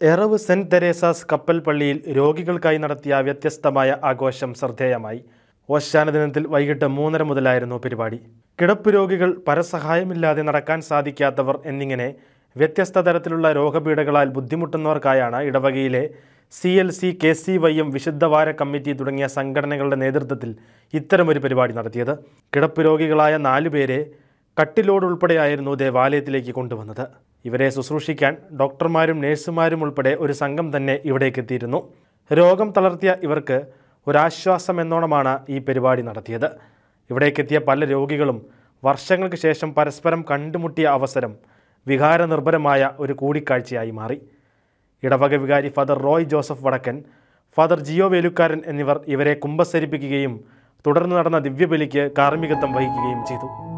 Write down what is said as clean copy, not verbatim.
Eravu saint Teresa's കപ്പൽ പള്ളിയിൽ രോഗികൾക്കായി നടത്തിയ വ്യത്യസ്തമായ ആഘോഷം ശ്രദ്ധേയമായി. ഓശാന ദിനത്തിൽ വൈകിട്ട് 3:30 മുതലായിരുന്നു പരിപാടി. കിടപ്പ് രോഗികൾ, പരസഹായമില്ലാതെ നടക്കാൻ സാധിക്കാത്തവർ എന്നിങ്ങനെ വ്യത്യസ്ത തരത്തിലുള്ള രോഗപീഠകളാൽ ബുദ്ധിമുട്ടുന്നവർക്കായാണ് ഇടവകയിലെ CLC, KCYM, വിശുദ്ധവാര കമ്മിറ്റി തുടങ്ങിയ സംഘടനകളുടെ നേതൃത്വത്തിൽ ഇത്തരമൊരു പരിപാടി നടത്തിയത്. കിടപ്പ് രോഗികളായ 4 പേരെ കട്ടിലോടുൾപ്പെടെയായിരുന്നു ദേവാലയത്തിലേക്ക് കൊണ്ടുവന്നത്. ഇവരെ ശുശ്രൂഷിക്കാൻ ഡോക്ടർമാരും നഴ്സുമാരും ഉൾപ്പെടെ ഒരു സംഘം തന്നെ ഇവിടേക്ക് എത്തിയിരുന്നു. രോഗം തളർത്തിയ ഇവർക്ക് ഒരാശ്വാസം എന്നോണമാണ് ഈ പരിപാടി നടത്തിയത്. ഇവിടേക്കെത്തിയ പല രോഗികളും വർഷങ്ങൾക്ക് ശേഷം പരസ്പരം കണ്ടുമുട്ടിയ അവസരം വികാരനിർഭരമായ ഒരു കൂടിക്കാഴ്ചയായി മാറി. ഇടവക വികാരി ഫാദർ റോയ് ജോസഫ് വടക്കൻ, ഫാദർ ജിയോ വേലുക്കാരൻ എന്നിവർ ഇവരെ കുമ്പസരിപ്പിക്കുകയും തുടർന്ന് നടന്ന ദിവ്യബലിക്ക് കാർമ്മികത്വം വഹിക്കുകയും ചെയ്തു.